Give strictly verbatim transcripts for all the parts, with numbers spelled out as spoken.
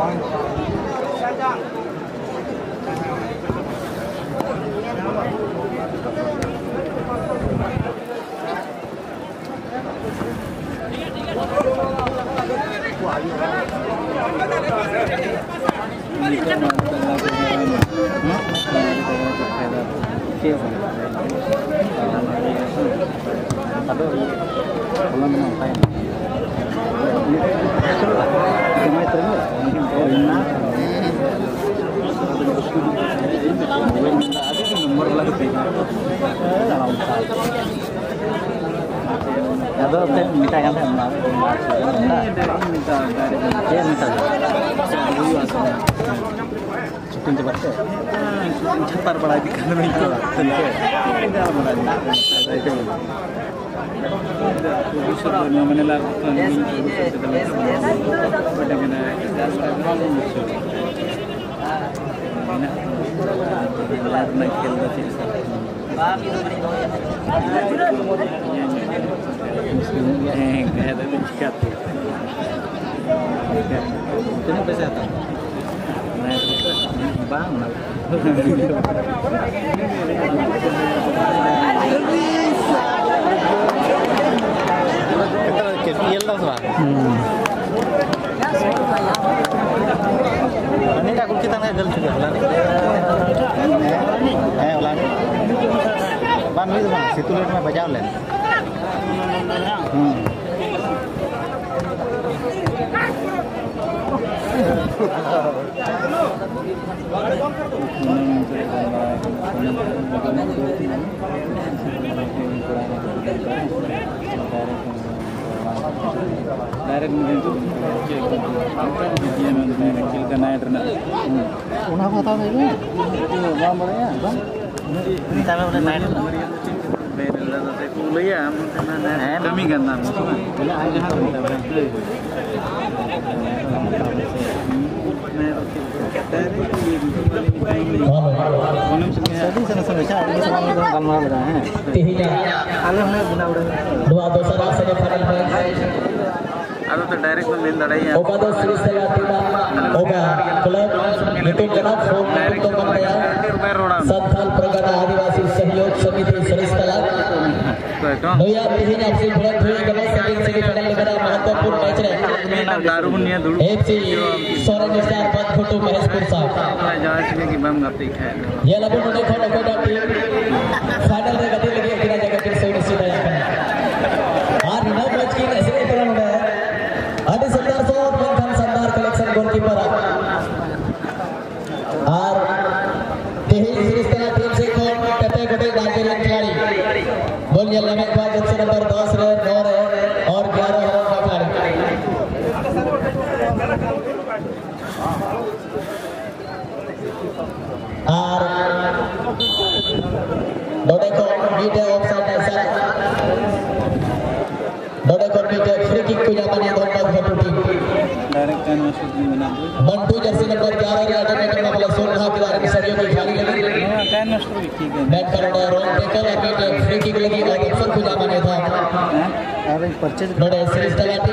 Ada apa minta kan minta minta dia minta syuting cepat ke cepat pada di kantor itu tentu tidak pada itu bisa menelar pada mana ini kesehatan. Bang, kita yellow lah. Ini tak kita nggak jalan juga ulang. Eh ulang. Ban itu bang, situ lihat mah baca ulang. Direct menyentuh kan air rendah. Una apa tahu itu? Itu gambarnya, bang. Ini tahu udah main. Kuliah, kami kan nama. Ini aja harus kita berang. Aduh tuh direct main darahnya. Oba dos Srisela Tina, Oba Club, itu kenal from itu Maya, Santhal Pragana Adivasi Sahyog Samiti Srisela. Noya ini आपसे बहुत हुई गलत setting से पहले लगा महत्वपूर्ण match है। F C Soren star पद फोटो महेशपुर साहब। ये लगो मुझे खोलो खोलो टीम फाइनल में गति लगी किना जगह के सोने से दया करना। और नौ मैच की ऐसे ही तरह होना है। आदि सरदार साहब मेंथन सरदार कलेक्शन गोलकीपर और तेही श्रीस्थला टीम से कौन कते कोटे नाइजीरियन खिलाड़ी बोल ये लम्बे बाद जब से नंबर दस रहे नौ रहे और ग्यारह रन का खिलाड़ी और दोनों को मीटे ऑफसाइड ऐसा दोनों को मीटे फ्री किक को जाने दो pass photo team direct canvas में बना मंटू जर्सी नंबर ग्यारह रे ऑटोमेटिक ना वाला सोन हाथ खिलाड़ी सरियों की खाली लगी कैनवास तो ठीक है बैट करोड़ा रोन टेकल और मीटे फ्री किक लगी और अफसर को जाने था अरे परचेज दोनों सीरीज तलाटी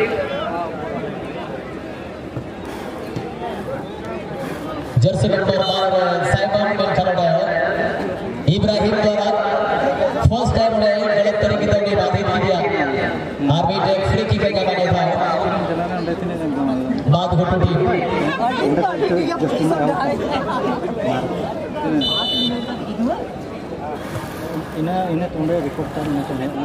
जर्सी नंबर बारह साइमन में करोड़ा है इब्राहिम द्वारा फर्स्ट टाइम ने गलत तरीके से ने बाधित किया आर्मी टेक फ्री किक का जाने था बाद को टूटी इना इना तुंडे रिकॉर्ड कर ना चले ना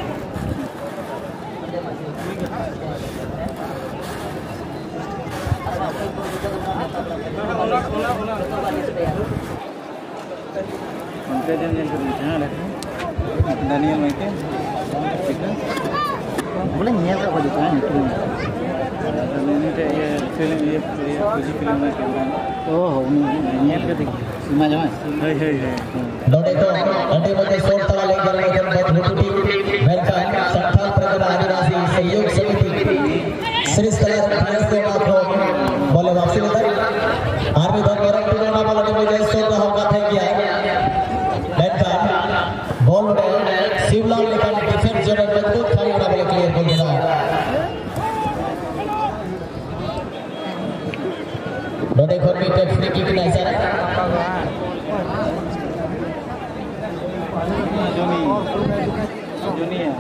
मंत्री जन जन को जहाँ रहते हैं दानियल माइके बोले निया का बजट है निकल मैंने तो ये फिल्म ये पूरी फिल्म में कैमरा ओह निया का देख सीमा जमा है है है दोड़े तो अंडे बजे सोल तवा ले कर ले बहुत टूटी वेलकम संथाल प्रगना आदिवासी सहयोग समिति श्री स्थला भारत को आपको बोले वापसी लेता आर्मी दल गरम टीम ना बोले बजे सोल का हमका थे किया वेलकम बॉल में शिवलाल लेकर डिफेंस जोन में मजबूत खड़ी होना बोले क्लियर बोल दिया नोडे खन मिटे फ्री किक ना इशारा जोनी जोनी है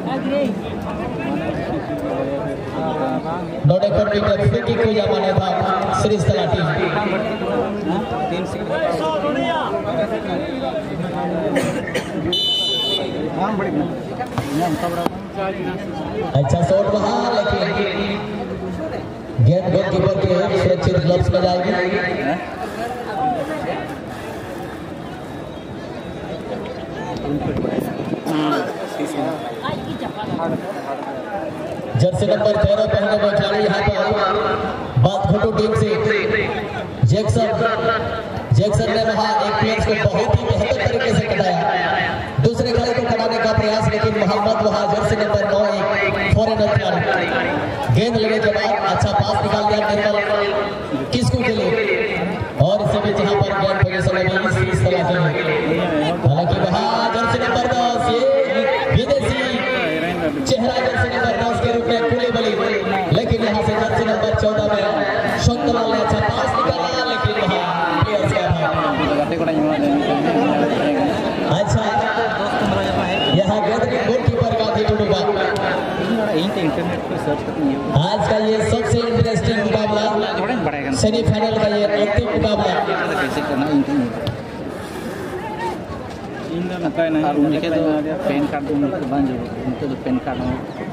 नोडे खन मिटे फ्री किक को जामाने था श्रीस तलाटी तीन हाँ बड़ी अच्छा शॉट वहां लेकिन गेंद गोलकीपर के सुरक्षित ग्लव्स में जाएगी जर्सी नंबर तेरह पहने हुए खिलाड़ी यहाँ पर बात फोटो टीम से जैक्सन जैक्सन ने वहां एक प्लेयर को बहुत ही बेहतर तरीके से कटाया दूसरे खिलाड़ी को कटाने का प्रयास लेकिन मोहम्मद वहां जर्सी नंबर नौ एक फॉरेनर खिलाड़ी गेंद लेने के बाद अच्छा पास निकाल दिया निर्मल किसको के लिए और इसी बीच यहाँ पर गेंद पोजीशन में इस तरह से हालांकि वहां जर्सी नंबर दस ये विदेशी चेहरा जर्सी नंबर दस के रूप में कुलीबली लेकिन यहाँ से जर्सी नंबर चौदह में शंतलाल ने अच्छा पास निकाला लेकिन वहां प्लेयर्स का अच्छा यहाँ गेंद गोलकीपर का थी टूटूगा इंटरनेट पर सर्च करते आज का ये सबसे इंटरेस्टिंग मुकाबला सेमीफाइनल का ये अंतिम मुकाबला कैसे करना इंटरनेट इन ना कहीं ना उनके तो पैन कार्ड उनके बंद हो उनके तो पैन कार्ड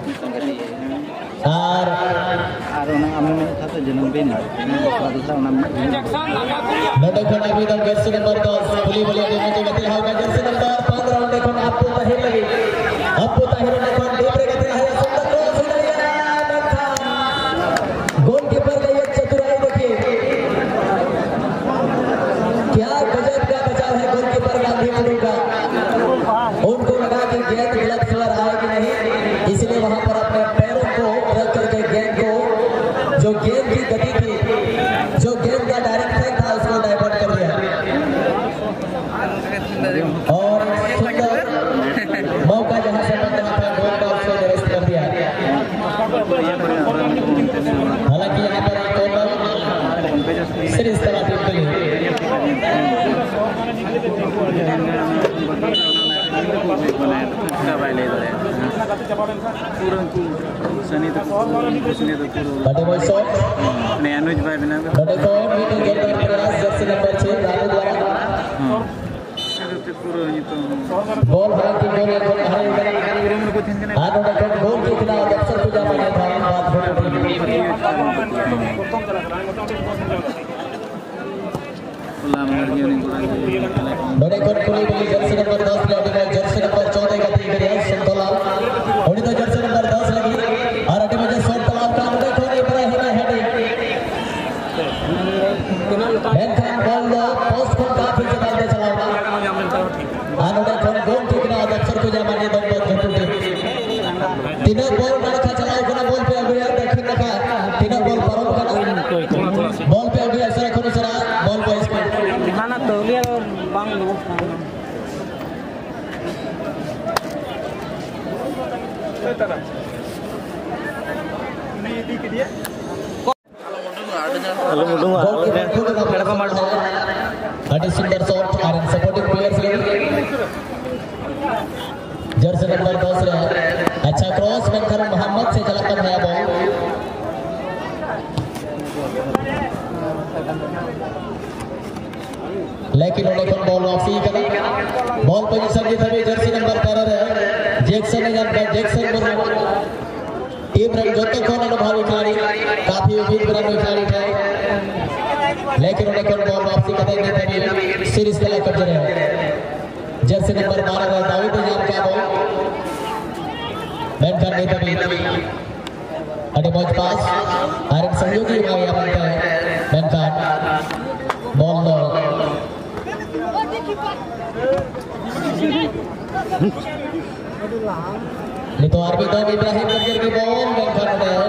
और और उन्हें हमें था तो जन्मदिन दूसरा उन्हें नोटे खन अभी तक जर्सी नंबर दस पुली बोली टीम के गति है जर्सी नंबर पंद्रह उन्हें खन आपको ताहिर लगी आपको ताहिर ने खन दूसरे गति है सुंदर गोलकीपर का ये चतुराई देखिए क्या गजब का बचाव है गोलकीपर गांधी मुंडू का उनको लगा कि गेंद गलत पर आएगी नहीं इसलिए वहां पर अपने पैरों को रख करके गेंद को जो गेंद की गति थी जो गेंद का डायरेक्शन था उसको डाइवर्ट कर दिया और सुंदर मौका जहां से बन रहा था गोल का उसको निरस्त कर दिया हालांकि यहाँ पर एक कॉर्नर श्रीस तलाटी के लिए सनी तो सनी तो बड़े बॉय शॉट ने अनुज भाई बिना बड़े को मीटिंग गेंद का प्रयास जर्सी नंबर छह रानू द्वारा हां तो पूरा ये तो बॉल हाथ की गोल गोल हाई रूम को तीन ने आनो ने गोल के खिलाफ अक्सर पूजा माने था बात फोटो बड़े कोट कोली बोली जर्सी नंबर दस लगी है जर्सी नंबर चौदह का दी गई है संतोलाल और तो जर्सी नंबर दस लगी और अटे में संतोलाल का देखो नहीं बड़ा है हेडिंग हैंड खान बॉल लो पोस्ट को काफी जगह पे चलाओ आनो ने कोन गोल के खिलाफ अक्सर को जमाने दो बहुत घटुटे तीनों बॉल रखा चलाओ कोना बॉल पे अभी देखिन रखा तीनों बॉल परम का बॉल पे अभी असर करो सरा बॉल को इसको दिखाना तौलिया और बांग लो नहीं दी के दिया हेलो मुडू कड़का मार अटी सुंदर शॉट और सपोर्टिंग प्लेयर्स ले जर्सी नंबर दस रे अच्छा क्रॉस में कर मोहम्मद से चला कर नया बॉल लेकिन उन्हें बॉल वापसी करा बॉल पोजीशन की थी जर्सी नंबर तेरह है जैक्सन ने जान जैक्सन को टीम रन जोते कौन अनुभवी खिलाड़ी काफी उम्मीद बना खिलाड़ी थे लेकिन उन्हें बॉल वापसी करते नहीं सीरीज के लिए कब्जे रहे जर्सी नंबर बारह है दाऊद जान का बॉल बैट कर नहीं तभी अटे मौज पास आरन सहयोगी हुआ यहाँ बनता है बैट कार्ड बॉल लो नहीं तो आरबी दो इब्राहिम कबीर की बॉल बैट कार्ड है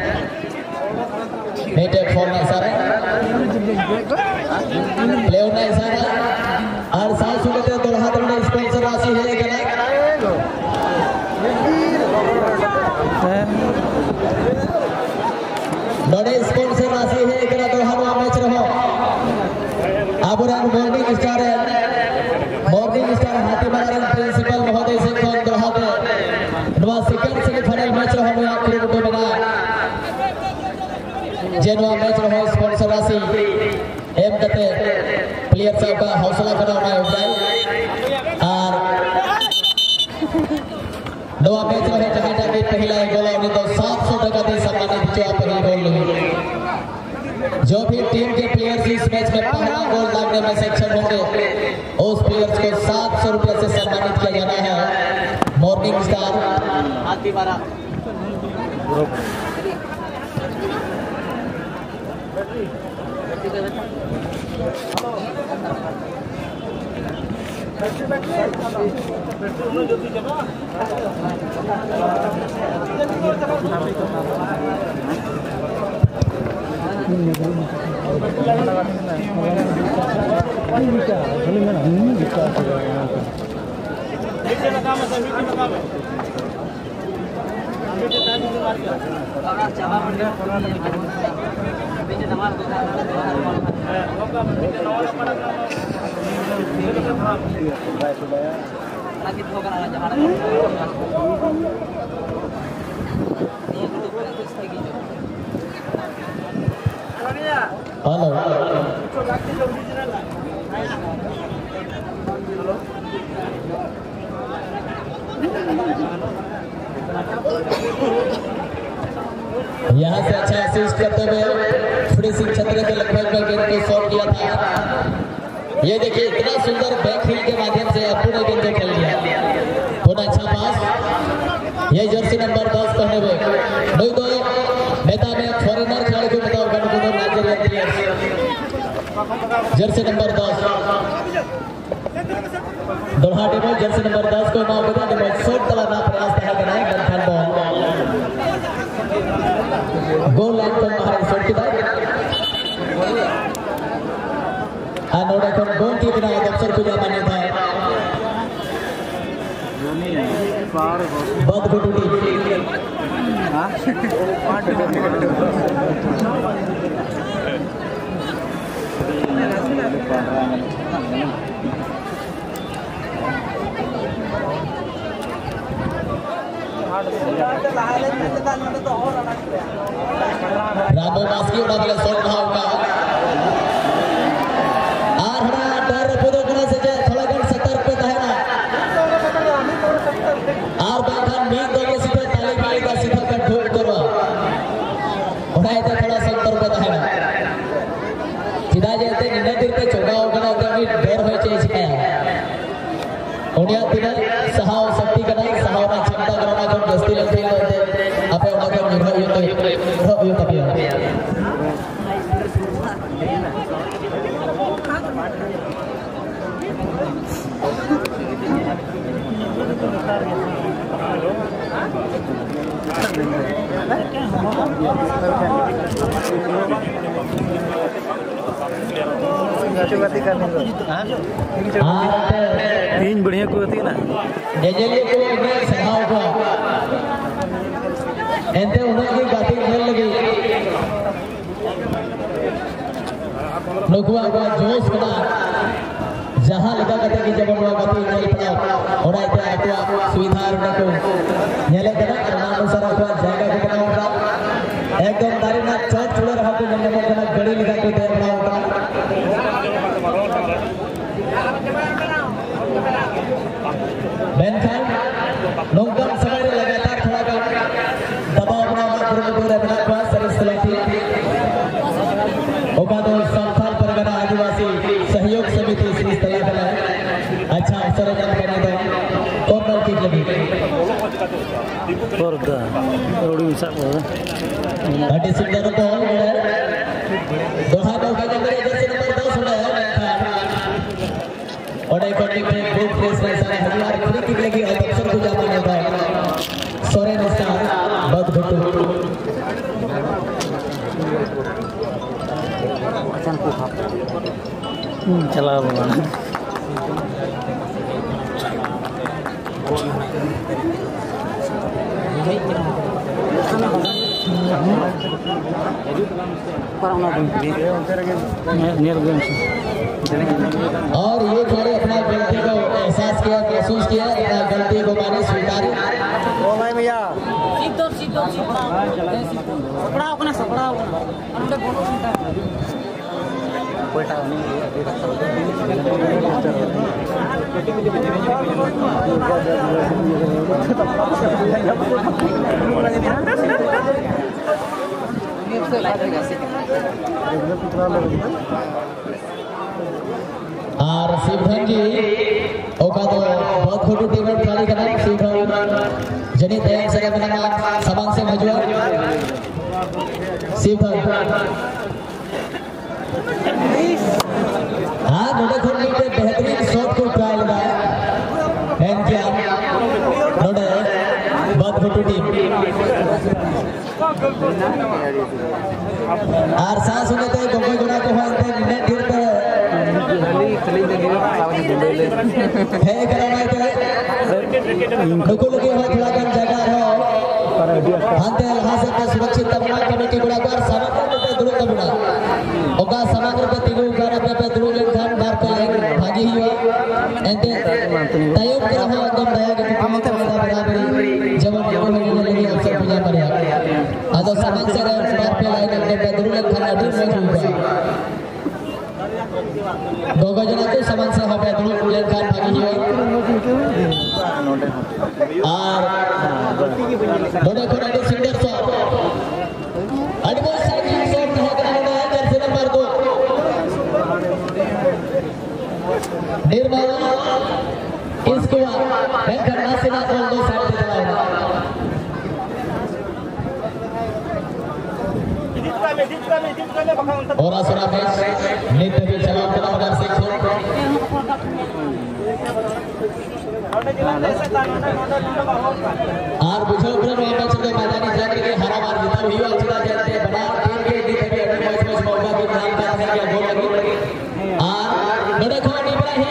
नेट फॉर ना इशारा प्ले होना इशारा और साउथ सुलेते दो हाथ में स्पॉन्सर राशि है क्या बड़े स्पॉन्सर राशि है क्या दो हाथ में मैच रहो star morning star Hathimara principal महोदय से फोन दोहाते नवा सेकंड सेमीफाइनल मैच रहा है आखिरी गुटो बना जेनवा मैच रहा स्पॉन्सर राशि एम कते प्लेयर साहब का हौसला करना है उठाए और नवा मैच रहा जहां जाके पहला गोल उन्हें तो सात सौ टका दे सम्मानित जो पहली गोल लगी जो भी टीम के प्लेयर्स इस मैच में पहला गोल लागने में सक्षम होंगे उस प्लेयर्स को सात सौ रुपए से सम्मानित किया जाना है मॉर्निंग स्टार हाथीमारा हेलो यहाँ से अच्छा असिस्ट करते हुए फिनिशिंग छतरे के लगभग में गेंद को शॉट किया था। ये देखिए इतना सुंदर बैक हील के माध्यम से अप्पू ने गेंद को खेल दिया। पुनः अच्छा पास ये जर्सी नंबर दस पहने हुए दो दो नेता में फॉरेनर खिलाड़ी को बताओ गणगुनो नाइजीरियन प्लेयर्स जर्सी नंबर दस दोहा टीमों जर्सी नंबर दस को मार बता टीमों शॉट तलाना प्रयास तैयार करना है गन बॉल गोल लाइन पर बाहर शॉट किया अनोडा को गोल की बिना अवसर को जा मान्य था बहुत गुड टीम हां रामो मास्की उड़ा दिया शॉट भाव का आर हरा डर पुदो करा से थोड़ा गन सतर्क पे है ना आर बाखान मीन दो के सीधे ताली पाली का सीधा कट ठोक करवा उड़ाए तो थोड़ा सतर्क पे है ना सीधा जैसे निन्ना दिन पे चौका होगा ना तो भी डर होए चेज है उड़िया दिन सहाव शक्ति करना सहाव ना क्षमता करना को जस्ती लगती है apa yang akan nyuruh itu nyuruh itu tapi तीन बढ़िया को होती है ना जजलिए को इन्हें सहाव को एंते उन्होंने गाती खेल लगी लोगों का जोश बना जहां लगा करते कि जब वो गाती खेल पड़ा और आते आपको सुविधा उनको नेले करा अनुसार आपको जायगा के बना होगा एकदम तारी ना चौक छुड़े रहा तो जब वो कना गड़ी लगा के दे रहा होगा बेनखान नौकम समय लगातार थोड़ा दबाव बना गुरुमुखुरे बना हुआ सरस्वती ओकादो संथाल परगना आदिवासी सहयोग समिति श्री स्थला अच्छा अवसर जन करने दो कॉर्नर किक लगी और द रोडी सब अटे सुंदर बॉल है दोहा बॉल का नंबर जर्सी नंबर दस है और एक कॉर्नर पे गुड प्लेस में सारा हजार फ्री किक लगी और अवसर को जाने देता है सोरेन स्टार बहुत घटू चला बोला और ये खिलाड़ी अपना गलती को एहसास किया, महसूस किया, अपना गलती को माने स्वीकार। भैया और शिवधन जी ओका तो बहुत खोटू टीम खिलाड़ी का नाम शिवधन जनी तैयार से बना सामान से मजुआ शिवधन हाँ नोडे खोलने पे बेहतरीन शॉट को ट्राई लगा एंड क्या नोडे बहुत खोटू टीम और सांस होने तो गोगोई गुना को होते नेट गिरते है कराना है नुकुल के हो थोड़ा कम जगह हो हाथे लहा से तो सुरक्षित तबना करने के गुड़ा कर समग्र पे दुरु तबना ओका समग्र पे तिगु गाना पे पे दुरु लेन खान बार पे भागी हुआ एंते तयब करा हो एकदम दया के हम तो बराबरी जब हम लोग ने लगी अवसर पूजा कर आदो समाज से बार पे लाइन के पे दुरु लेन खान अभी नहीं हुआ दोगो जना तो समाज से हो पे दुरु लेन खान भागी हुआ और दोनों को रेडी सिंगर शॉट एडवांस सिंगर शॉट है कराना है जर्सी नंबर दो निर्मल इसको बैंकर नासिना को दो साइड पे चलाएगा और असरा में नित्य भी चला बराबर से और बुझो ग्रह में मैच के मैदानी जाकर के हरा बार जीता हुआ चिता जानते बना टीम के जीत के अगले मैच में मौका के नाम का किया गोल लगी और बड़े खिलाड़ी इब्राहिम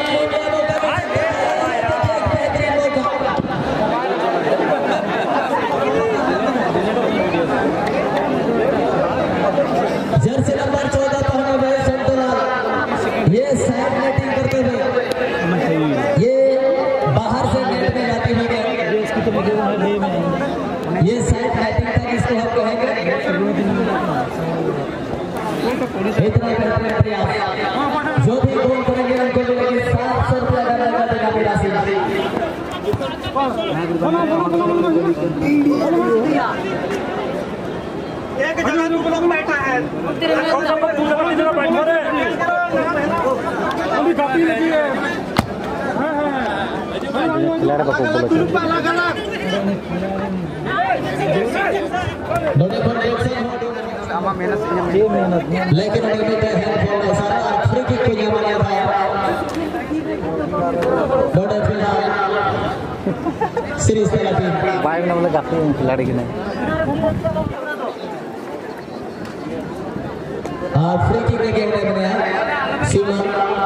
जर्सी नंबर चौदह पहने हुए संतलाल ये साइड नेटिंग करते हुए ये बाहर से नेट में जाती हुई ये साइड नेटिंग तक इसको हम कहेंगे इतना बेहतरीन प्रयास जो भी गोल करेंगे उनको मिलेगी सात सौ रुपया का नगद इनामी राशि एक जगह लोग बैठा है दूसरी जगह बैठा है अभी काफी लगी है खिलाड़ी को बोलो दोनों को एक से लेकिन उन्होंने है सारा फ्री किक को ये माना था दोनों फिलहाल सीरीज का टीम बाइक ना मतलब काफी खिलाड़ी की नहीं हाँ फ्री किक के गेम में बनाया शिवम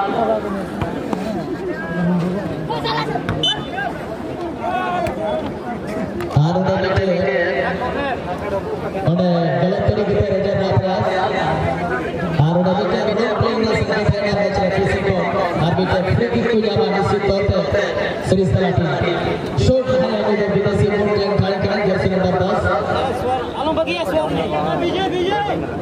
आनंद बेटे उन्हें गलत तरीके से रेजर ना प्रयास आनंद बेटे ने प्लेइंग ने संकेत किया मैच रेफरी को आर्बिटर फ्री किक को जामा निश्चित तौर पे सीरीज तलाटी शॉट है जो विदेशी मूल के खिलाड़ी का जर्सी नंबर दस आलो बगिया विजय विजय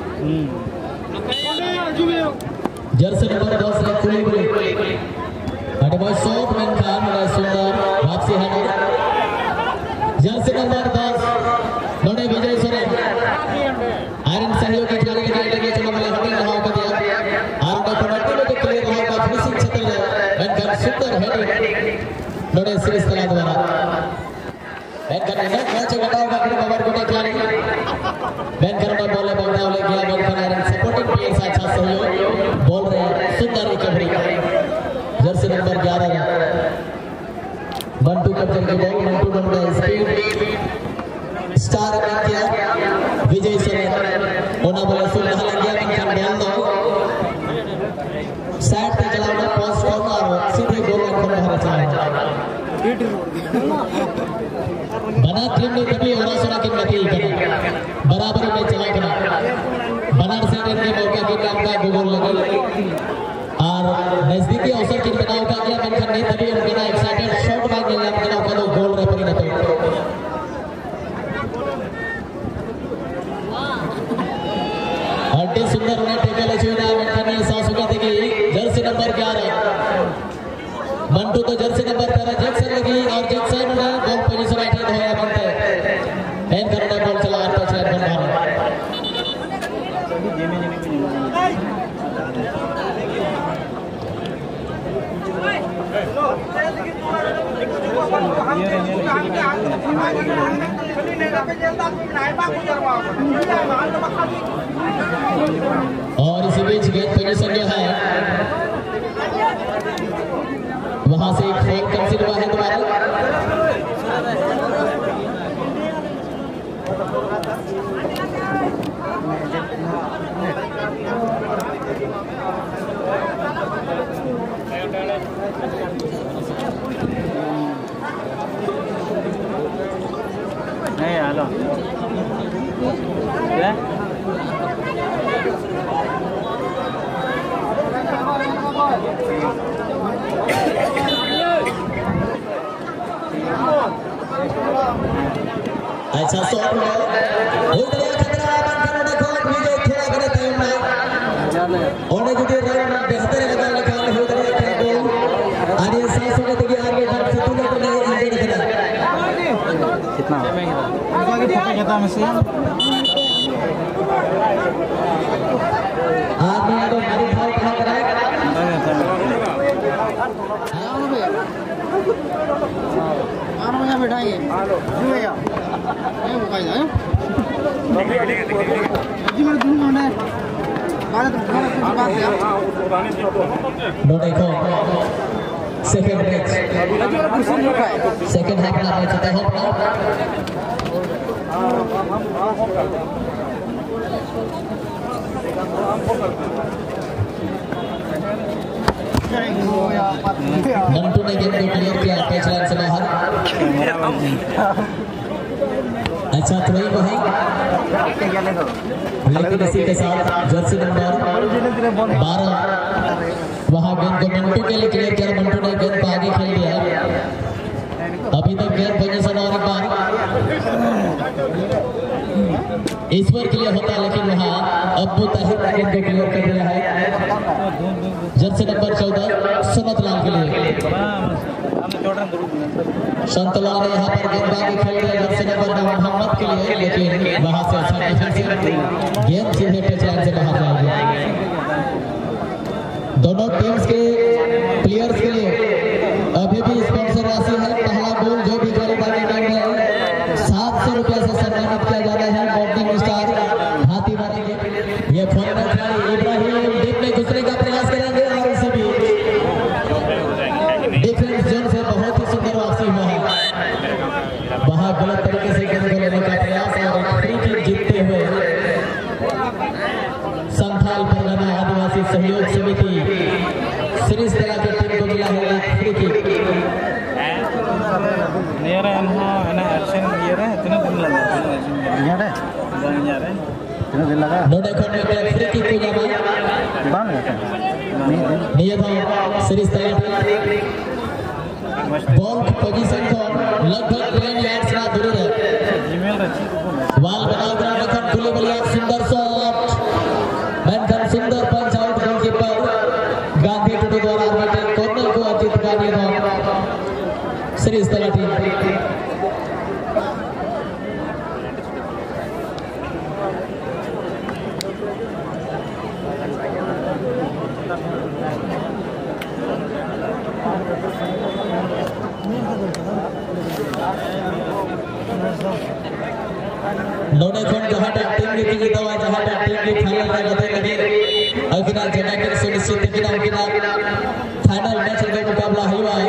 जर्सी नंबर दस ने खुली खुली एडवांस शॉट में खान ने सुंदर वापसी है जर्सी नंबर दस नोडे विजय सोरेन आयरन सहयोग के खिलाड़ी के लगे चलो वाले हमें रहा कर दिया और का पेनल्टी में तो क्लियर रहा का फिनिशिंग क्षेत्र में बैंकर सुंदर हेडिंग नोडे सीरीज तला द्वारा बैंकर ने मैच लगाओ का फिर कवर को खिलाड़ी बैंकर ने बॉल बॉल ले गया बैंकर आयरन सपोर्टिंग प्लेयर से अच्छा सहयोग बॉल रहे सुंदर रिकवरी जर्सी नंबर ग्यारह मंटू कब्जे के बॉल मंटू बंदा स्पीड स्टार में किया विजय सोरेन ओना बोले सुन रहा लग गया मंथन ध्यान दो साइड पे चलाना पास कॉर्नर सीधे गोल लाइन पर बाहर चलाना बना टीम ने कभी और सोना की गति करना बराबरी में चला करना को गोल लगी और नजदीकी अवसर की बनाव का गया मेंशन नहीं तभी उनका एक्साइटेड शॉट मार गया उनका का दो गोल रे परिणत अड्डे सुंदर ने टेकल चुना मेंशन ने सासुका देगी जर्सी नंबर ग्यारह मंटू तो जर्सी नंबर तेरह जैक्सन लगी और जैक्सन ने गोल पोजीशन अटेंड होया बनते एन करने बॉल चला आठ टच लाइन बन रहा और इसी बीच गेंद पोजीशन जो है वहां से एक फोन कंसीडर हुआ है दोबारा नहीं हेलो क्या अच्छा शॉट है उधर खतरा बंद देखो विजय थोड़ा करे टाइम में और जो रन बेहतर लगा लगा उधर गोल आगे सात होने तक आगे ढंग से तुम तो नहीं इंजरी खेला कितना आगे फोटो कहता मैं से आदमी तो मारी भाव कहां करा आनो यहां बैठाएंगे हेलो जी भैया नहीं वो कहीं आए जी मेरे दूर कौन है बात तो बात है नो देखो सेकंड मैच सेकंड हाफ का मैच होता है मंटू ने गेंद को क्लियर किया टच लाइन से बाहर अच्छा थ्रोइंग को है लेकिन इसी के साथ जर्सी नंबर बारह वहां गेंद को मंटू के लिए क्लियर किया मंटू ने गेंद को आगे खेल दिया अभी तक गेंद पोजीशन और एक बार ईश्वर के लिए होता है लेकिन वहां अब्बू ताहिर गेंद को क्लियर कर रहा है जर्सी नंबर चौदह सुनत लाल के लिए संतलाल ने यहाँ पर गेंद आगे खेल दिया जर्सी नंबर मोहम्मद के लिए लेकिन वहां से अच्छा डिफेंसिव गेंद सीधे टच लाइन से बाहर जाएगी दोनों टीम्स के प्लेयर्स के लिए अभी भी स्पॉन्सर राशि है पहला गोल जो भी गोल मारने में है सात सौ रुपया से सम्मानित किया जा रहा है मॉर्निंग स्टार हाथी मारेंगे ये फॉरवर्ड खिलाड़ी इब्राहिम डीप में घुसने का प्रयास करेंगे और इसी बीच डिफेंस जोन से बहुत ही सुंदर वापसी हुआ है वहां गलत तरीके से गेंद को लेने का प्रयास और फ्री किक जीतते हुए संथाल परगना आदिवासी सहयोग समिति श्री स्थला की टीम को मिला है फ्री किक नियर है ना है एक्शन नियर है इतना दिन लगा नियर है नियर है इतना दिन लगा नो देखो ने फ्री किक को जाना बाल है नियर है श्री स्थला बॉल की पोजीशन को लगभग टेन यार्ड्स ना दूर है जीमेल रखी वाल बनाओ ग्रा रखन खुले बलिया सुंदर शॉट मेंटन सुंदर punch out goalkeeper Gandhi Tudu द्वारा बैटिंग कॉर्नर को अजीत गांधी द्वारा श्री स्थला टीम लोने कोन जहां टीम की की दवा जहां टीम की फाइनल में गते लगे अगला यूनाइटेड सुनिश्चित किना किना फाइनल मैच का मुकाबला हुआ है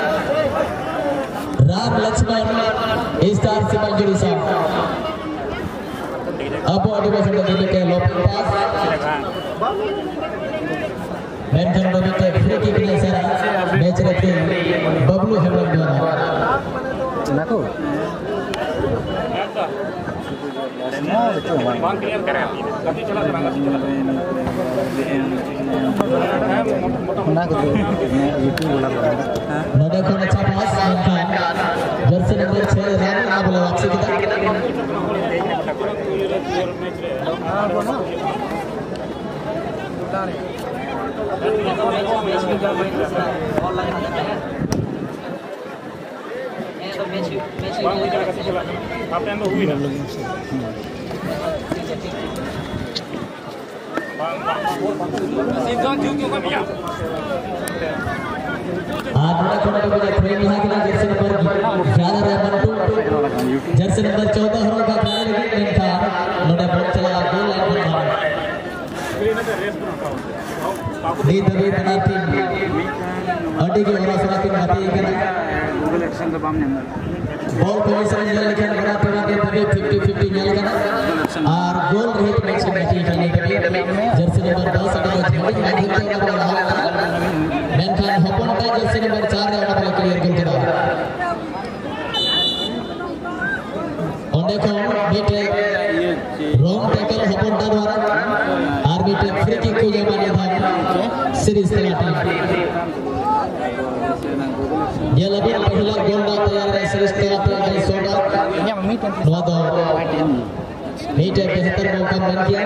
राम लक्ष्मण स्टार से मंजूरी साहब अब एडमिशन देने के लोपिंग पास मेंटन बबी के फ्री किक ने सर मैच रखे बबलू हेमंत द्वारा ना तो Bang clear करे अभी कभी चला चला कभी चला ना को यूट्यूब वाला नोडे को अच्छा पास जर्सी नंबर छह राम ना बोले वापसी की हां बोलो मैच भी कर ऑनलाइन तो मैच मैच बang चला कभी चला आपने तो हुई ना bang सीजन क्यों क्यों कमी आज बड़ा कोना को प्रेम यहाँ के लिए जर्सी नंबर ज्यादा रहा बंटू जर्सी नंबर चौदह हरो का खिलाड़ी लगी इनका नोडे बॉल चला गोल लाइन पर दी दबी पेनल्टी अड्डी की ओर से तीन बातें ये करना गूगल एक्शन का बाम नंबर बॉल पोजीशन में लिखा बनाते बनाते दबे फिफ्टी फिफ्टी मिल गया और गोल रहित मैच मैच खेलने के लिए जर्सी नंबर दस अगर झड़ी नहीं खेलते वाला हाल मेनखान हपन का जर्सी नंबर चार रे वाला क्लियर कर दिया और देखो बीटे रॉन्ग टैकल हपन का द्वारा और बीटे फ्री किक को जमा दिया था सीरीज पेनल्टी ये लगे पहला गोल का तैयार है सीरीज पेनल्टी सोडा या मीट नौ दो मीट बेहतर मौका बन गया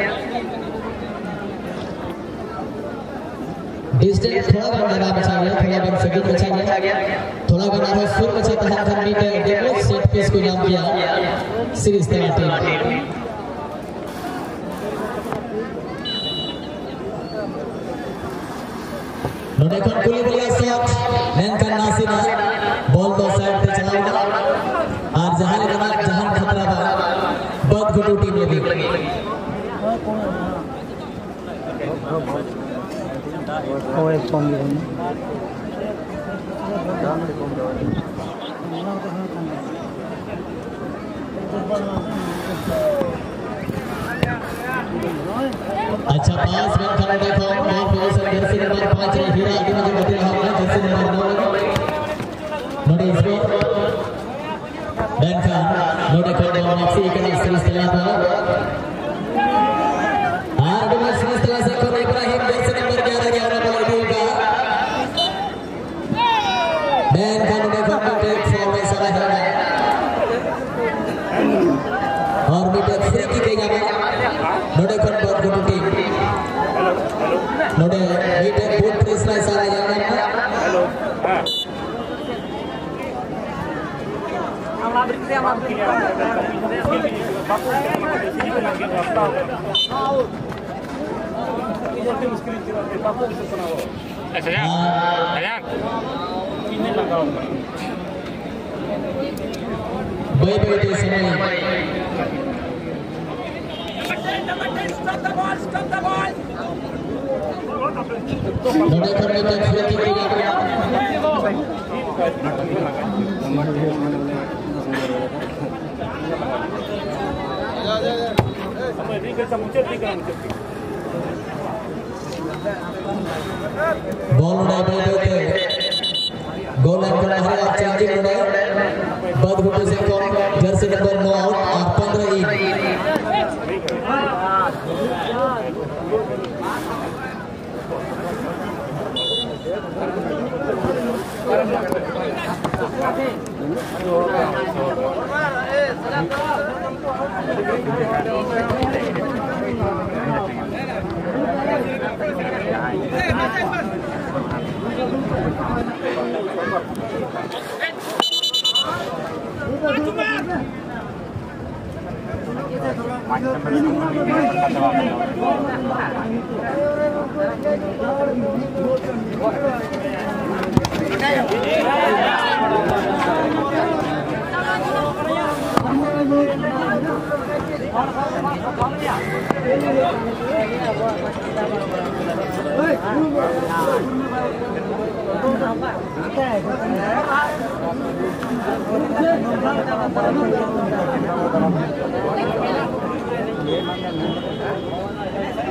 डिस्टेंस थोड़ा बन लगा बचा गया थोड़ा बन सेकंड बचा गया थोड़ा बन रहा सुर बचा था हर मीट देखो सेट पीस को नाम किया सीरीज पेनल्टी नोडेकन कुली बलिया शॉट मेनकान नासिर बॉल दो साइड पे चलाएगा और जहां लगा जहां खतरा था बहुत गुटू टीम लगी ओ एक कम भी अच्छा पास में खड़ा देखो बॉल पोजीशन जर्सी नंबर पाँच रे हीरा आगे में बदल रहा है जर्सी नंबर नौ नोटे इसको बैंक नोटे को बॉल वापसी के लिए सीरीज चला था आर डबल सीरीज चला से को इब्राहिम जर्सी नंबर ग्यारह ग्यारह बॉल दिएगा बैंक का नोटे को टेक फॉर में सारा है और बीटे फ्री की देगा नोटे को बहुत गुड टीम नोटे बीटे बहुत प्रेसरा सारा जाना हेलो हां हम आप से हम आप अच्छा यार कितने लगाओ भाई बेटे समय Stop the ball, stop the ball. नोटे को बीटे फ्री की देगा समय नहीं करता मुझे नहीं करना मुझे बॉल उड़ाए बेटे गोल लाइन पर बाहर आप चेंजिंग उड़ाए बाद गुटू से कौन जर्सी नंबर नौ आउट और पंद्रह इन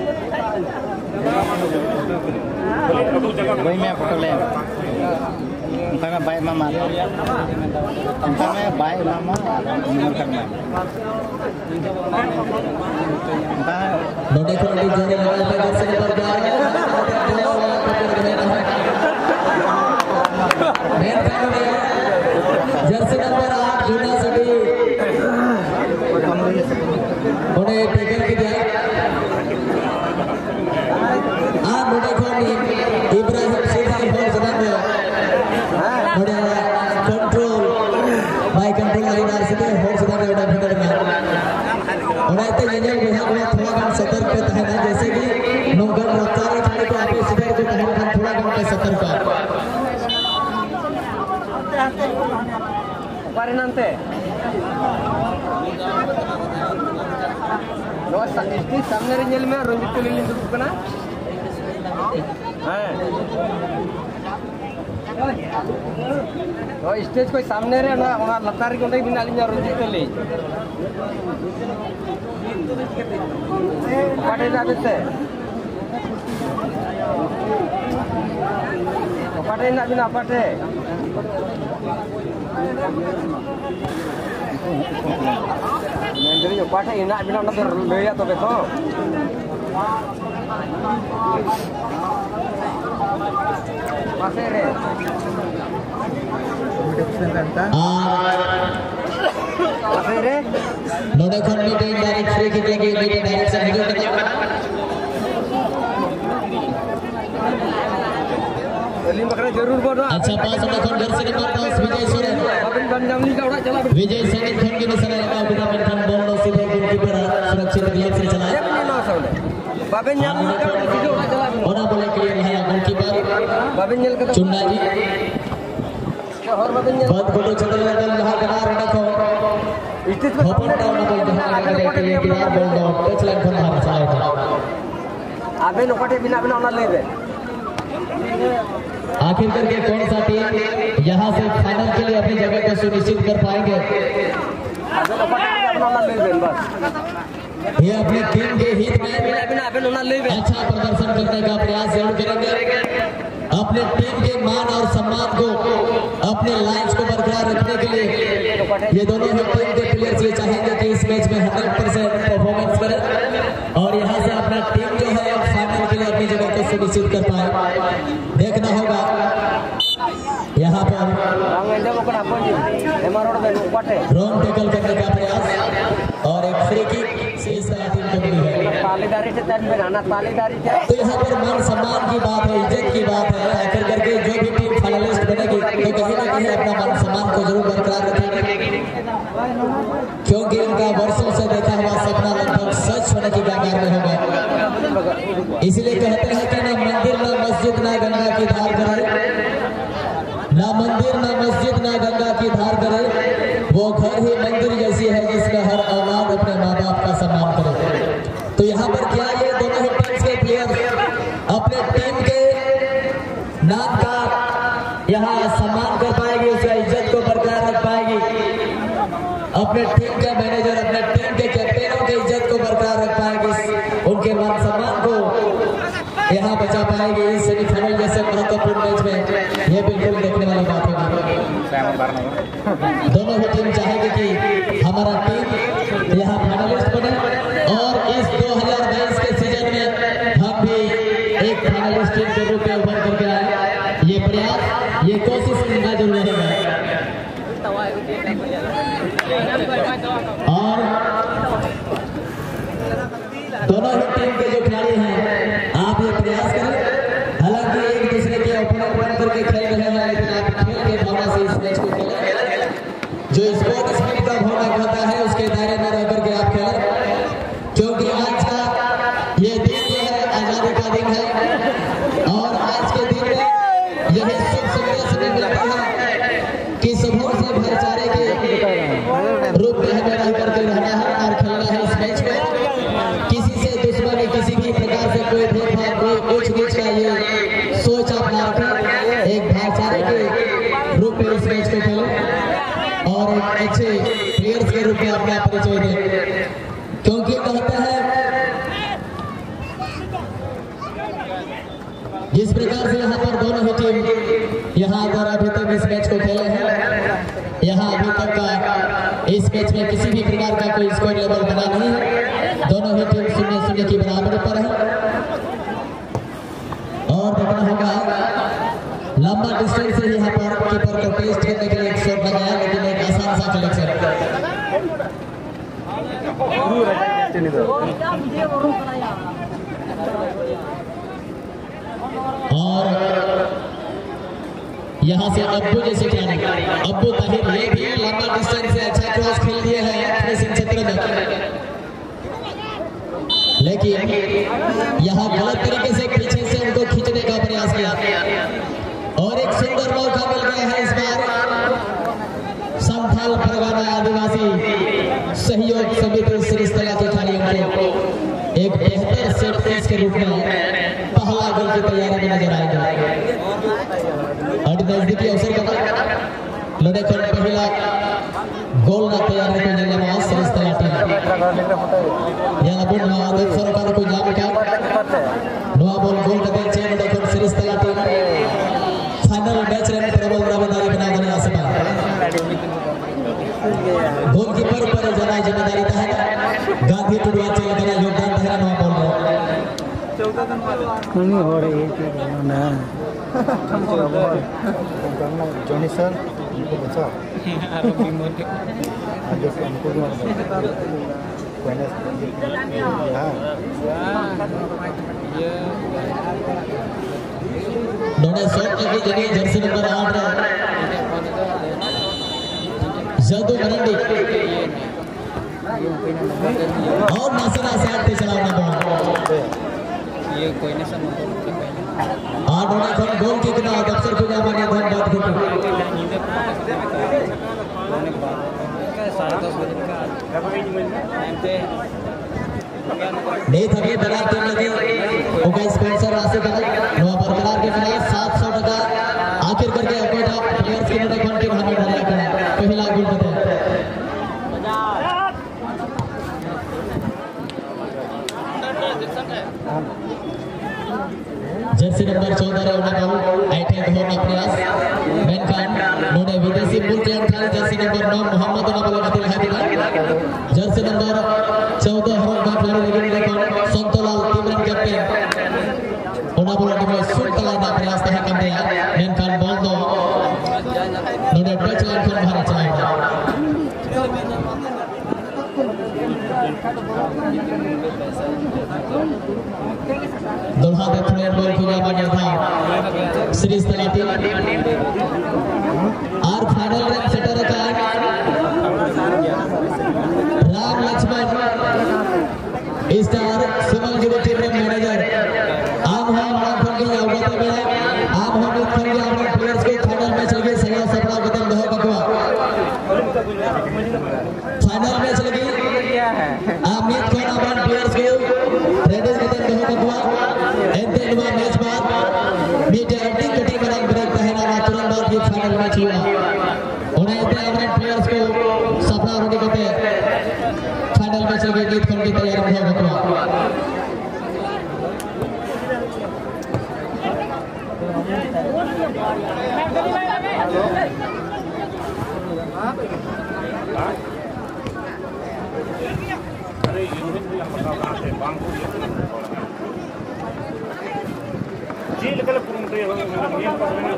वही मैं पकड़ ले उनका में बाय मामा उनका में बाय मामा उमर करना उनका नोटे को लीड जाने वाले पे दर्शक पर जा रहे हैं मेन फैन में जर्सी नंबर आठ जूना सभी उन्हें टेकन की दिया आप नोटे को इब्राहिम सीधी और जनाब नोटे कंट्रोल बाय कंट्रोल लाइन आर सीधे और जनाब नोटे फिगर में उन्हें तो ये जो विभाग में थोड़ा कम सतर्क रहता है ना जैसे कि नौकर रफ्तार चले तो आप सीधे जो कहीं पर थोड़ा कम का सतर्क पारे नंते नो इस सामने रेंजल में रंजित को लेने दुख करना हाँ तो स्टेज कोई सामने रहे ना वहाँ लतारी को नहीं बिना लिया रंजित को ले पाटे जाते थे पाटे ना बिना पाटे jadi pakai enak bilang nak berleya tu betul. Masih re. Masih re. नोटे को लीड डायरेक्ट फ्री किक लेके लीड डायरेक्ट से निकल करना जल्दी पकड़े जरूर बोलो अच्छा पास नोटे को जर्सी नंबर दस विजय सोरेन बाबिन बनजामली का उड़ा चला विजय सैनिक खंड के निशाने लगा बिना मिनटन बॉल नो सीधे गोलकीपर सुरक्षित ग्लव से चला बाबिन जामली का सीधे उड़ा चला ओना बोले क्लियर है गोलकीपर बाबिन जल का चुन्ना जी और बाबिन जल बहुत गोलो चल रहा है यहां करा रहा को स्टेज पे ओपन टाउन में बोल जहां लगे के किनार बॉल दो टच लाइन पर बाहर चला था अबे नोकटे बिना बिना ओना ले दे आखिर करके कौन सा टीम यहां से फाइनल के लिए अपनी जगह को सुनिश्चित कर पाएंगे ये अपनी टीम के हित में अच्छा प्रदर्शन करने का प्रयास जरूर करेंगे अपने टीम के मान और सम्मान को अपने लाइन्स को बरकरार रखने के लिए ये दोनों ही टीम के प्लेयर्स ये चाहेंगे कि इस मैच में हंड्रेड परसेंट परफॉर्मेंस करें और यहाँ से अपना टीम जो है फाइनल के लिए अपनी जगह को सुनिश्चित कर पाए देखना होगा यहाँ पर रॉन्ग टैकल करने का प्रयास और एक फ्री किक इसका टीम को मिली है तो यहाँ पर मान सम्मान की बात है इज्जत की बात है आखिर करके जो भी टीम फाइनलिस्ट बनेगी तो कहीं ना कहीं अपना मान सम्मान को जरूर बरकरार रखेंगे क्योंकि उनका वर्षों से देखा हुआ सपना लगभग सच होने की कगार में होगा इसलिए कहते हैं कि ना मंदिर ना मस्जिद ना गंगा की धार करे ना मंदिर ना मस्जिद ना गंगा की धार करे वो घर ही मंदिर जैसी है जिसमें हर औलाद अपने माँ बाप का सम्मान करे तो यहाँ पर क्या ये दोनों ही टीम्स के प्लेयर अपने टीम के नाम का यहाँ सम्मान कर पाएगी उसका इज्जत को बरकरार रख पाएगी अपने टीम के मैनेजर अपने टीम के कैप्टनों की इज्जत को बरकरार रख पाएगी उनके मान सम्मान को यहाँ बचा पाएगी इस सेमीफाइनल जैसे महत्वपूर्ण मैच में ये बिल्कुल देखने वाली बात होगी दोनों ही टीम चाहेगी कि हमारा टीम यहाँ फाइनलिस्ट बने और इस दो हज़ार बाईस के सीजन में हम भी एक फाइनलिस्ट टीम के रूप में उभर करके आए ये प्रयास ये कोशिश करना जरूर रहेगा और दोनों ही टीम के जो खिलाड़ी हैं आप ये प्रयास करें हालांकि एक दूसरे के ओपोनेंट बन करके खेल रहे हैं लेकिन आप खेल के भावना से इस मैच को खेलें जो स्पोर्ट स्पिरिट का भावना कहता है उसके दायरे में रह करके आप खेलें क्योंकि आज का ये दिन जो है आजादी का दिन है और आज के दिन में यही शुभ संदेश में मिलता है कि सबों से भाईचारे के रूप में हमें रह करके रहना है और खेलना है इस मैच में किसी से दुश्मनी किसी भी प्रकार से कोई भेदभाव कोई ऊंच नीच का ये सोच आप ना रखें एक भाईचारे के रूप में इस मैच को खेलें और एक अच्छे प्लेयर्स के रूप में अपना परिचय दें क्योंकि कहते हैं जिस प्रकार से यहाँ पर दोनों ही टीम यहाँ अगर अभी तक इस मैच को खेले हैं, यहाँ अभी तक का इस मैच में किसी भी प्रकार का कोई स्कोर लेवल बना नहीं है। दोनों ही टीम शून्य शून्य की बराबरी पर है और देखना होगा लंबा डिस्टेंस से यहाँ पर कीपर को टेस्ट करने के लिए एक शॉट लगाया, लेकिन एक आसान सा कलेक्शन। और यहाँ से अब्बू जैसे खिलाड़ी अब्बू ताहिर ये भी लंबा डिस्टेंस से अच्छा क्रॉस खेल दिए हैं फिनिशिंग क्षेत्र में, लेकिन यहाँ गलत तरीके से पीछे से उनको खींचने का प्रयास किया और एक सुंदर मौका मिल गया है इस बार संथाल परगना आदिवासी सहयोग समिति श्रीस्थला के खिलाड़ियों को एक बेहतर सेट पीस के रूप में पहला गोल की तैयारी में नजर आएगा। नजदीकी अवसर का लड़े कर पहला गोल ना तैयार को जगह में श्रीस्थला टीम यहाँ बोल नवा दो सरकार को जाम का नवा बॉल गोल का चेन देखो श्रीस्थला टीम फाइनल मैच रे प्रबल दावेदारी बना देने आसपा गोलकीपर पर जना जिम्मेदारी था गांधी टुडवा चल बना योगदान था नवा बॉल नहीं हो रही है ना जॉनी सर उनको बचा आज हमको दोनों शॉट लगी जगह जर्सी नंबर आठ जदू मरंडी और नासरा साइड पे चलाना बॉल ये कोई नहीं समझ आठ होने खन गोल किक ना अफसर को जामा ने धन बात घटू साढ़े दस बजे का टाइम पे नहीं थके बना टीम लगी उनका स्पॉन्सर राशि का नवा बरकरार के खिलाफ सात सौ टका आखिर करके अकोटा प्लेयर्स के नोट खन के हमें डाला करा पहला गोल बता जर्सी नंबर चौदह रे उन्हें बहु आईटे धोना प्रयास मेनकान नोने विदेशी मूल प्लेयर था जर्सी नंबर नौ मोहम्मद नबल कतिल हादिला जर्सी नंबर चौदह हरों का प्लेयर लेकिन लेकिन संतोलाल तिमरन कैप्टन उन्हें बोला कि मैं शूट तलाना प्रयास तक करते हैं मेनकान बॉल दो नोने टच लाइन पर बाहर चलाएगा दोहा के थोड़े बॉल को जामा गया था श्रीस्थला टीम और फाइनल रन सेटर का राम लक्ष्मण स्टार सुमन गिरी टीम में मैनेजर आम हम नाम की अवगत में आम हम एक फंगे अपने प्लेयर्स के फाइनल मैच लगे सया सपना बदल दो बकवा फाइनल मैच लगी अमित खान अपन प्लेयर्स को रेडी बदल दो बकवा एंते नवा मैच बाद मीटे अड्डी कटी बदल ब्रेक तहना तुरंत बाद ये फाइनल मैच हुआ उन्हें एंते अपने प्लेयर्स को सपना रेडी करते फाइनल मैच लगे गीत खन की तैयारी में बकवा अरे यूनिट भी हम बता रहे हैं बांग को जी लेकर पूर्ण तो ये हो नियम पर में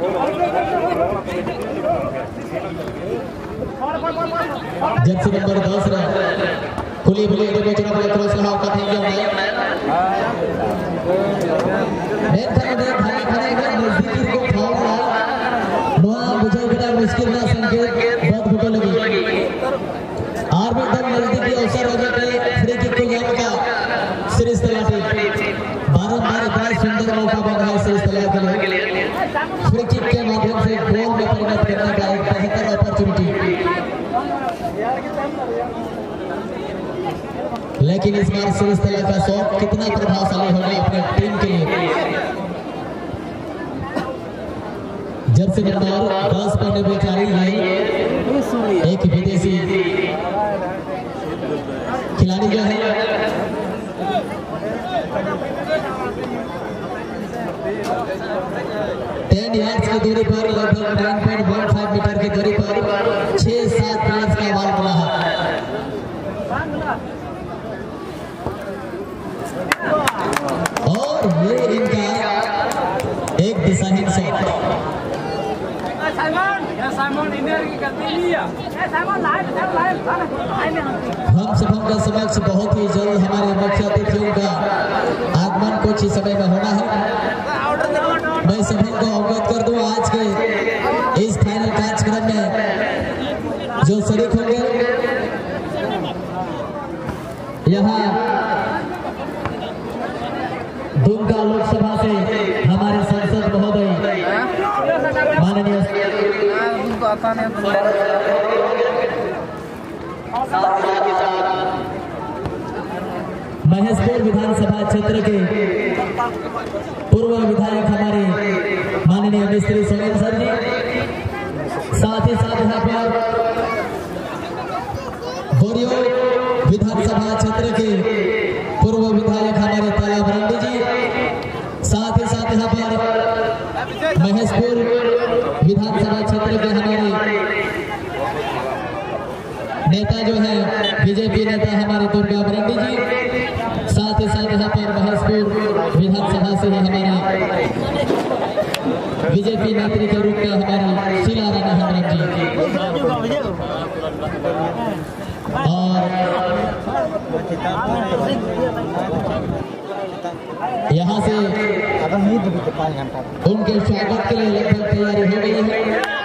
हो जर्सी नंबर दस रे खुली खुली एडे बेचना वाला क्रॉस लगाओ का थैंक यू मैं था दे खाने खाने का नजदीकी को फाउल रहा नोआ बुझे बिना मुश्किल ना संकेत बहुत भूख लगी और भी एकदम नजदीकी अवसर हो जाते फ्री किक को जाम का श्रीस्थला टीम बारंबार इतना सुंदर मौका बन रहा है श्रीस्थला के लिए फ्री किक के माध्यम से गोल में परिणत करने का एक बेहतर अपॉर्चुनिटी लेकिन इस बार श्रीस्थला का शॉट कितना प्रभावशाली होगा अपने टीम के लिए जर्सी नंबर दस पर नब्बे खिलाड़ी है एक विदेशी खिलाड़ी जो है टेन यार्ड्स की दूरी पर लगभग nine point one five metre की दूरी पर छह सात प्लेयर्स का बॉल मिला है। और ये इनका एक दिशाहीन शॉट। हम सभी का समक्ष बहुत ही जल्द हमारे मुख्य अतिथियों का आगमन कुछ ही समय में होना है। मैं सभी को अवगत कर दूं आज के इस फाइनल कार्यक्रम में जो शरीक होंगे, यहाँ दुमका लोकसभा से हमारे सांसद महोदय माननीय महेशपुर विधानसभा क्षेत्र के पूर्व विधायक हमारे माननीय मिस्त्री सोमेन सर जी, साथ ही साथ यहाँ पर बोरियो विधानसभा क्षेत्र के पूर्व विधायक हमारे तालाब रेड्डी जी, साथ ही साथ यहाँ पर महेशपुर विधानसभा क्षेत्र के हमारे नेता जो है बीजेपी नेता हमारे दुर्गा रेड्डी जी, साथ ही साथ यहाँ पर महेशपुर विधानसभा से हमारे बीजेपी नेत्री के रूप में हमारी शीला रानी हेमरम जी, और यहाँ से उनके स्वागत के लिए लगभग तैयारी हो गई है।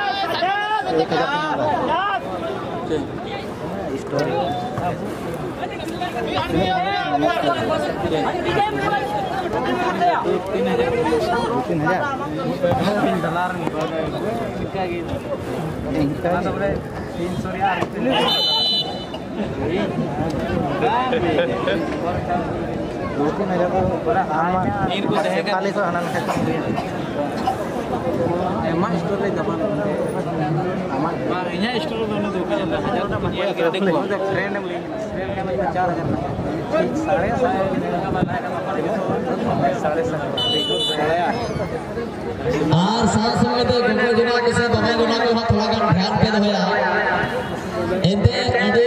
तीन हजार तीन हजार तीन सौ दो तीन हजार चालीस आना एमा स्टोर ले दबा आमा इन्हें स्टोर दोनों दो हजार देखो फ्रेंड में फ्रेंड में चार हजार साढ़े साढ़े और साथ समय तो गंगा जुना के से बाबा जुना को थोड़ा कम ध्यान पे दबया एते अडी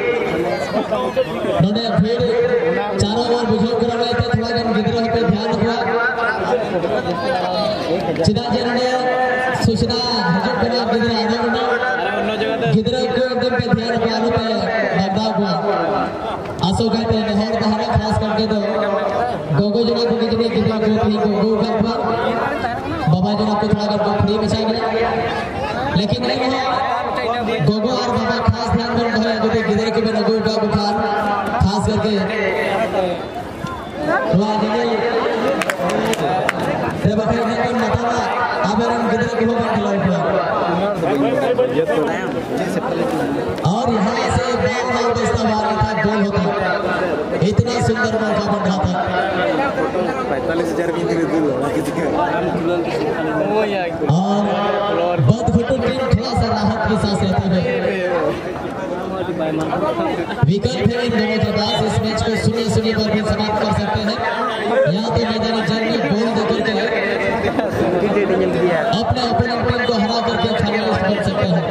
नोने फिर चारों ओर बुझो करना एते थोड़ा कम गिदरा पे ध्यान रखवा चिदा जनने सूचना हजू करा गिदरा आने गिदरा को एकदम पे ध्यान पे आने पे बाबा को आसो कहते हैं नहर बहाना खास करके तो गोगो जुना को कितने गिदरा को भी गोगो का बाबा जुना को थोड़ा कर फ्री बचा गया, लेकिन नहीं है गोगो और बाबा खास ध्यान में रहे जो गिदर के बिना गोगो का बुखार खास करके वाजने रे बाबा ने तो बताना आबरन गिदर को बात खिलाओ और यहाँ से बाल बाल बस्ता मारा था, गोल होता इतना सुंदर मौका बन रहा था। पैंतालीस हजार की और बदघुटू टीम थोड़ा सा राहत की सांस लेते हुए विकल्प है इन दोनों के पास इस मैच को शून्य शून्य पर भी समाप्त कर सकते हैं, या तो मैदानी जंग में गोल देकर के अपने ओपोनेंट टीम को हरा करके फाइनलिस्ट बन सकते हैं।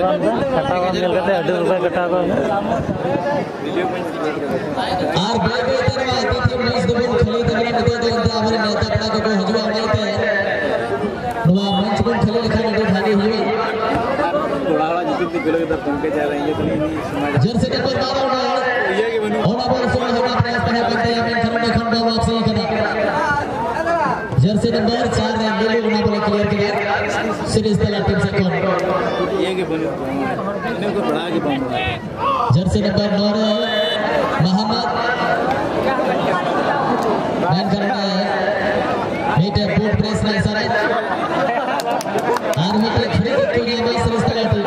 और बे बे तरवा अतिथि मैच दबो खेली तगड़ा नितो तो अंत हमारे नेता पड़ा को हजवा नहीं थे नुआ मंच को खेले लिखा नहीं भागी हुई थोड़ा थोड़ा जितनी किलो के तरफ के जा रहे हैं ये तो नहीं समझ जर्सी नंबर बारह होना ये कि बनो होना बोल सुन होना प्रयास करना पड़ता है मैं खंड खंड वापसी करना जर्सी नंबर चार ने नीले होना बोले क्लियर किया सीरीज तला टीम से कौन ये कि बनो इन्हें को बढ़ा के बनो जर्सी नंबर नौ मोहम्मद बैन करना है मीटे बूट प्रेस नहीं सर आर्मी के खड़े तो ये बस सीरीज तला टीम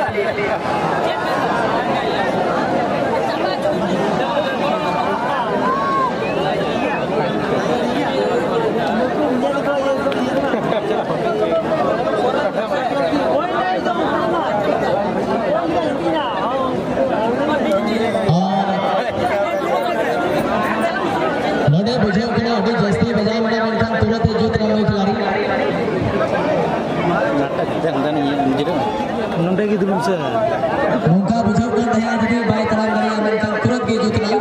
बुझे कि अभी जस्ती बजाओ jangan jadi nonton gitu bisa. Muka bujukan daya jadi baik terang daya mereka turut gitu terang.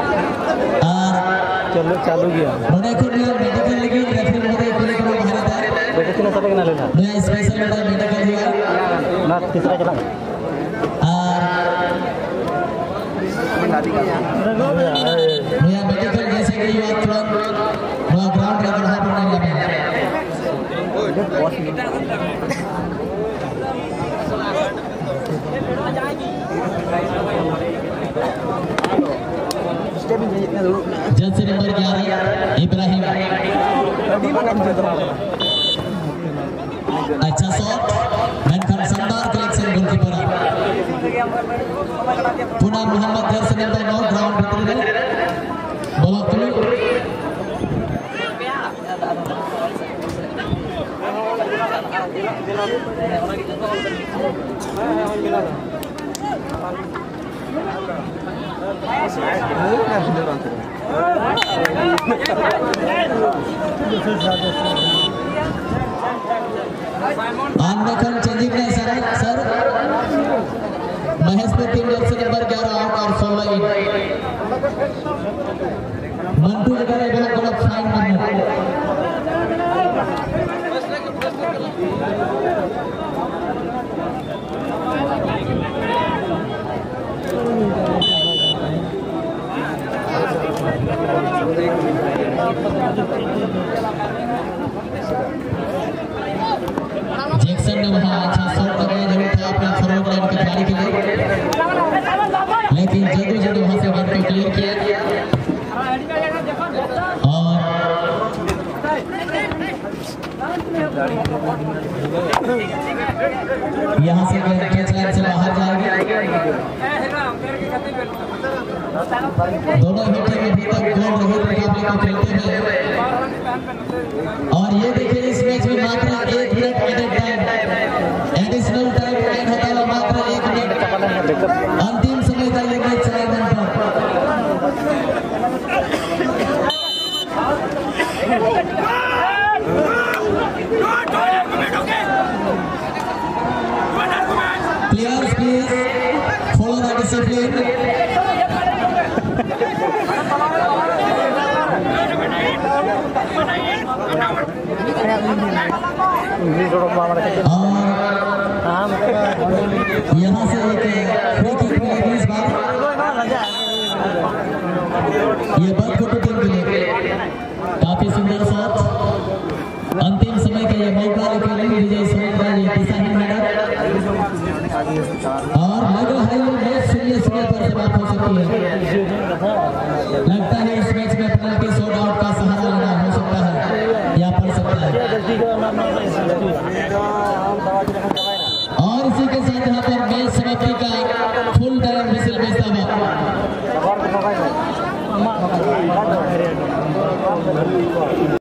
Calu calu gया. Mana ikut dia medical lagi referee mana ikut lagi mana hari dah. Betul kita sampai kenal lah. Dia special mana medical dia. Nah तीसरा चला. Dia medical जैसे कि ये तुरंत वह ground का बढ़ा पड़ने लगा. जर्सी नंबर ग्यारह इब्राहिम. अच्छा शॉट मेनkan शानदार कलेक्शन गोलकीपर. पुनः मोहम्मद जर्सी नंबर नौ ग्राउंड भीतर में बोला तुम आनमेखन चेंजिंग ने sir sir Maheshpur team jersey number ग्यारह आउट और सोलह इन मंटू अगर एक बड़ा फाइन बन जैक्सन ने वहां अच्छा शॉट लगाया जरूर था अपने फॉरवर्ड लाइन की खिलाड़ी के लिए, लेकिन जल्दी जल्दी वहां से बॉल को क्लियर किया और यहां से कैच लाइन से बाहर जाएगी. दोनों ही टीम अभी तक गोल रहित मुकाबले को खेलते हुए और ये देखिए इस मैच में मात्र एक minute added time additional time add होता है मात्र एक मिनट. अंतिम समय का ये मैच चला रहा है. Players please follow the discipline. यहाँ से एक फ्री किक मिलेगी इस बार. ये बदकुट टीम के लिए काफी सुंदर शॉट. अंतिम समय का ये मौका लेके विजय सोमराज दिशाहीन मैडम और लगा है ये मैच शून्य शून्य पर समाप्त हो सकती है. लगता है इस मैच में पेनल्टी शॉट आउट का सहारा लेना हो सकता है या पड़ सकता है. और इसी के साथ यहाँ पर मैच समाप्ति का फुल टाइम विसिल बजता हुआ